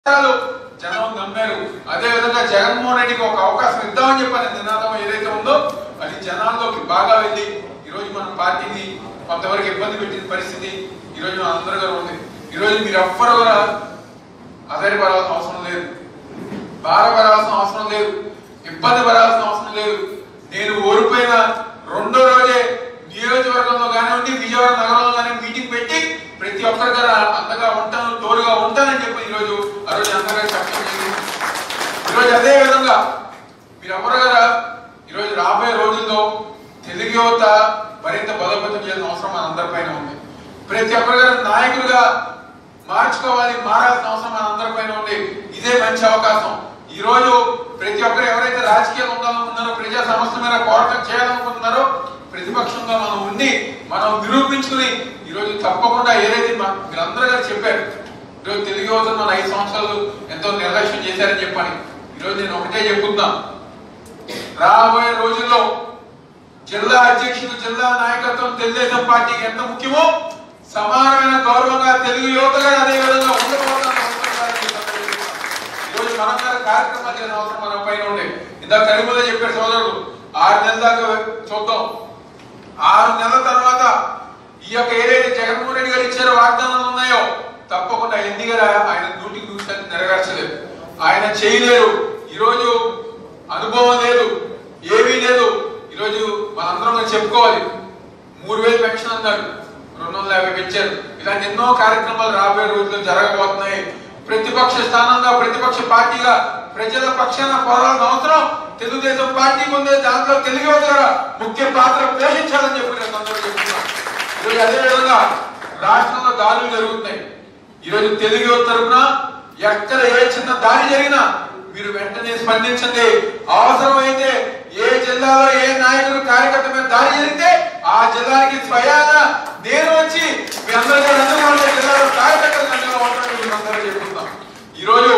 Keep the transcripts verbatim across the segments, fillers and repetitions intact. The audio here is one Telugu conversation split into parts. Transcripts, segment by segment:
జనం నమ్మారు. అదే విధంగా జగన్మోహన్ రెడ్డికి ఒక అవకాశం ఇద్దామని చెప్పని నినాదం ఏదైతే ఉందో అది జనాల్లోకి బాగా వెళ్ళి ఈరోజు మన పార్టీని కొంతవరకు ఇబ్బంది పెట్టిన పరిస్థితి ఈరోజు మన అందరిగా ఉంది. ఈరోజు మీరు ఎవ్వరు కూడా ఆధారపడాల్సిన అవసరం లేదు, బాధపడాల్సిన అవసరం లేదు, ఇబ్బంది పడాల్సిన అవసరం లేదు. నేను ఓడిపోయిన రెండో రోజే నియోజకవర్గంలో కానివ్వండి విజయవాడ నగరంలో కానీ మీటింగ్ పెట్టి ప్రతి ఒక్కరి దగ్గర అంతగా ఉంటాను తోడుగా ఉంటానని చెప్పి ఈరోజు ఆ రోజు అంతగా చెప్పడం జరిగింది. ఈరోజు అదే విధంగా మీరు ఎవరు కదా ఈరోజు రాబోయే రోజుల్లో తెలుగు యువత మరింత బలోపేతం చేయాల్సిన అవసరం మన అందరిపైన ఉంది. ప్రతి ఒక్కరి గారు నాయకులుగా మార్చుకోవాలి, మారాల్సిన అవసరం మన అందరిపైన ఉంది. ఇదే మంచి అవకాశం. ఈ రోజు ప్రతి ఒక్కరు ఎవరైతే రాజకీయాలు ఉండాలనుకున్నారో ప్రజా సమస్యల మీద పోరాటం చేయాలనుకుంటున్నారో ప్రతిపక్షంగా మనం ఉండి మనం నిరూపించుకుని ఈరోజు తప్పకుండా ఏదైతే మీరందరూ గారు చెప్పారు ఈరోజు తెలుగు యువతను మన ఐదు సంవత్సరాలు ఎంతో నిర్లక్ష్యం చేశారని చెప్పని ఈరోజు నేను ఒకటే చెప్పుకున్నా, రాబోయే రోజుల్లో జిల్లా అధ్యక్షుడు జిల్లా నాయకత్వం తెలుగుదేశం పార్టీకి ఎంత ముఖ్యమో సమానమైన గౌరవంగా తెలుగు యువతగా అదే విధంగా ఉండబోతున్న ఈరోజు మనం కార్యక్రమాలు చేసిన అవసరం మన పైన ఉండే. ఇందాక కరీముల్లా చెప్పారు సోదరుడు, ఆరు నెలల దాకా చూద్దాం. ఆరు నెలల తర్వాత ఈ యొక్క ఏదైతే జగన్మోహన్ రెడ్డి గారు ఇచ్చారో వాగ్దానాలు ఉన్నాయో తప్పకుండా ఎందుకు ఆయన నూటికి నూరు శాతం నెరవేర్చలేదు, ఆయన చేయలేరు. ఈరోజు అనుభవం లేదు, ఏమీ లేదు. ఈరోజు మనందరం చెప్పుకోవాలి, మూడు వేలు పెన్షన్ అన్నారు, రెండు వందల యాభై పెంచారు. ఇలాంటి ఎన్నో కార్యక్రమాలు రాబోయే రోజుల్లో జరగబోతున్నాయి. ప్రతిపక్ష స్థానంగా ప్రతిపక్ష పార్టీగా ప్రజల పక్షాన పోరాడాల్సిన అవసరం తెలుగుదేశం పార్టీకి ఉంది. దాంట్లో తెలుగు యువత ముఖ్య పాత్ర పోషించాలని చెప్పి నేను అందరూ చెప్తున్నాను. ఈరోజు అదేవిధంగా రాష్ట్రంలో దాడులు జరుగుతున్నాయి. ఈరోజు తెలుగు యువత తరఫున ఎక్కడ ఏ చిన్న దాడి జరిగినా మీరు వెంటనే స్పందించండి. అవసరమైతే ఏ జిల్లాలో ఏ నాయకుడు కార్యకర్త మీద దాడి జరిగితే ఆ జిల్లాకి స్వయాన నేను వచ్చి మీ అందరికీ అందులో ఉండే జిల్లాలో కార్యకర్తలు అందులో ఉంటారని మీరు అందరూ చెప్తున్నాం. ఈరోజు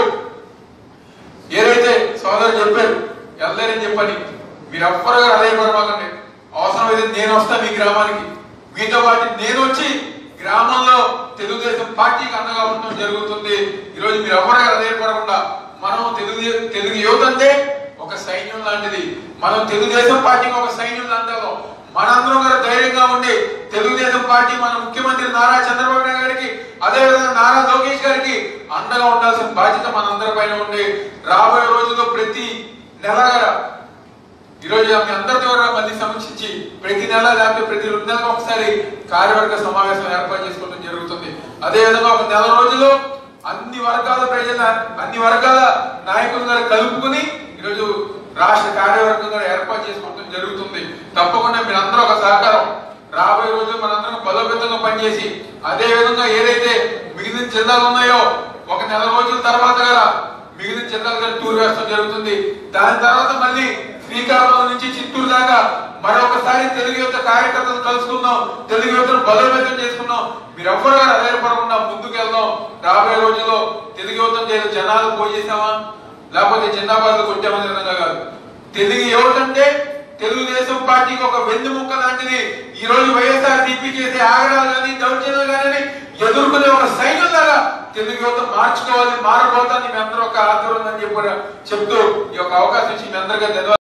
ఏదైతే సోదరు చెప్పారు వెళ్ళలేరని చెప్పని మీరు ఎవ్వరు అదే పడమాకండి. అవసరమైతే నేను వస్తా మీ గ్రామానికి, మీతో పాటు నేను వచ్చి గ్రామంలో తెలుగుదేశం పార్టీకి అండగా ఉండడం జరుగుతుంది. ఈరోజు మీరు ఎవరు అదే పడకుండా మనం తెలుగు తెలుగు యువత అంటే ఒక సైన్యం లాంటిది. మనం తెలుగుదేశం పార్టీకి ఒక సైన్యం లాంటిదో మనందరం గారు ధైర్యంగా ఉండి తెలుగుదేశం పార్టీ మన ముఖ్యమంత్రి నారా చంద్రబాబు నాయుడు గారికి అదేవిధంగా నారా లోకేష్ గారికి అండగా ఉండాల్సిన బాధ్యత మనందరి పైన ఉండి రాబోయే రోజుల్లో ప్రతి నెల ఈరోజు మీ అందరి ద్వారా మళ్ళీ సమీక్షించి ప్రతి నెల లేకపోతే ప్రతి రెండు నెలలకు ఒకసారి కార్యవర్గ సమావేశం ఏర్పాటు చేసుకోవడం జరుగుతుంది. అదేవిధంగా ఒక నెల రోజుల్లో అన్ని వర్గాల ప్రజల అన్ని వర్గాల నాయకులు కలుపుకుని ఈరోజు రాష్ట్ర కార్యవర్గం కూడా ఏర్పాటు చేసుకోవడం జరుగుతుంది. తప్పకుండా మీరందరూ ఒక సహకారం రాబోయే రోజులు మనందరం బలోపేతంగా పనిచేసి అదే విధంగా ఏదైతే మిగిలిన జిల్లాలు ఉన్నాయో ఒక నెల రోజుల తర్వాత కదా మిగిలిన జిల్లాలు టూర్ వేయడం జరుగుతుంది. దాని తర్వాత మళ్ళీ శ్రీకాకుళం నుంచి చిత్తూరు దాకా మరొకసారి తెలుగు యువత కార్యకర్తలు కలుసుకుందాం, తెలుగు యువతను బలోపేతం చేసుకుందాం. మీరు ఎవ్వరు గారు అధైర్యపడకుండా ముందుకు వెళ్దాం. రాబోయే రోజుల్లో తెలుగు యువతను చేసే జనాలు పోయి చేసామా లేకపోతే జిందాబాద్లు కొట్టామనే విధంగా కాదు. తెలుగు యువత అంటే తెలుగుదేశం పార్టీకి ఒక వెన్నుముక్క లాంటిది. ఈ రోజు వైఎస్ఆర్ సిపి చేసే ఆగడాలు కానీ దౌర్జన్యాలు కానీ ఎదుర్కొనే ఒక సైన్యం లాగా తెలుగు యువత మార్చుకోవాలి, మారబోతాన్ని మీ అందరూ ఒక ఆధ్వర్యం అని చెప్పి చెప్తూ ఈ యొక్క అవకాశం ఇచ్చి మీ అందరికీ ధన్యవాదాలు.